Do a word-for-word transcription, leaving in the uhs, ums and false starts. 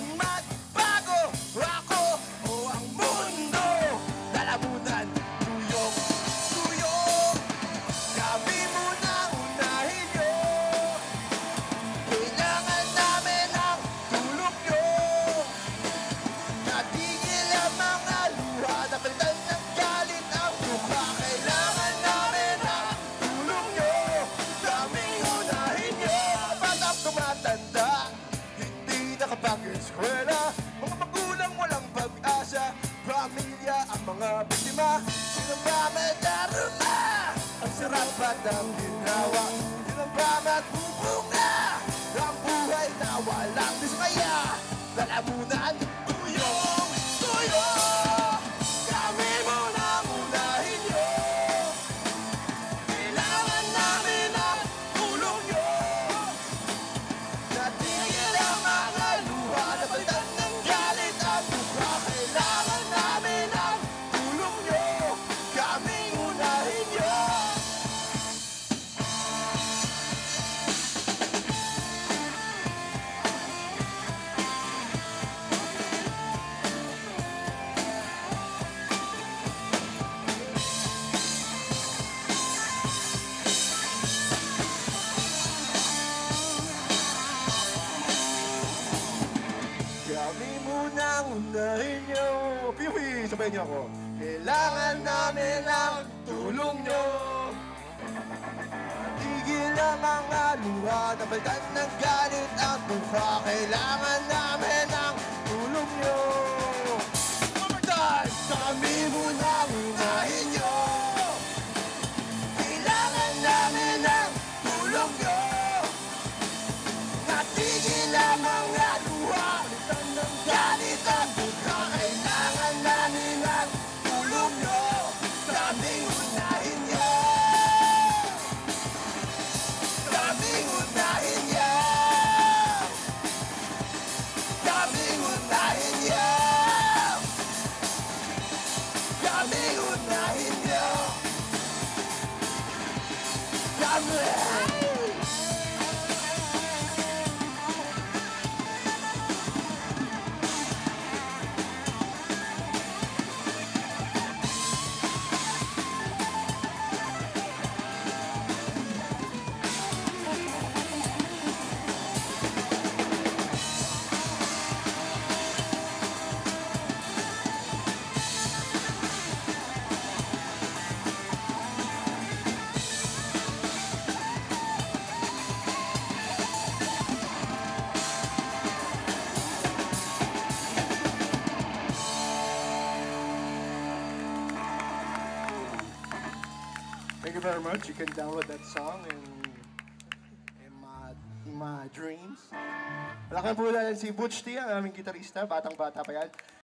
man magbago, ako o ang mundo, lalamunan, tuyong, tuyong. Kami muna unahin nyo, kailangan namin ang tulog nyo. Natigil ang mga luha, napalitan ng galit ang mukha. Kailangan namin ang tulog nyo, kaming unahin nyo. Batang tumatanda, hindi nakapag-eskwela, mga magulang walang pag-asa, pamilya ang mga biktima, sino ba may daruma? Ang sarap at ang ginawa, sino ba magbubunga? Ang buhay na walang dismaya, lalamunan, tuyong, tuyong. Kami muna unahin nyo, kailangan namin ang tulong nyo. Natigil ang mga luha, napalitan ng galit at mukha. Kailangan namin ang tulong nyo, kaming unahin nyo. Kami muna unahin nyo. Piwi, sabayin niyo ako. Kailangan namin ang tulong nyo. Tigil ang mga luha, napalitan ng galit at mukha. Kailangan namin ang tulong nyo. One more time! Kami muna unahin nyo, kailangan namin ang tulong nyo. Natigil ang mga luha, napalitan ng galit at mukha. Kailangan namin ang tulong nyo, kaming unahin nyo. Kaming unahin nyo, kaming unahin nyo, kaming unahin nyo, kaming. Thank you very much. You can download that song in in my, in my dreams. Malaking po yan si Butch T, ang aming gitarista. Batang-bata pa yan.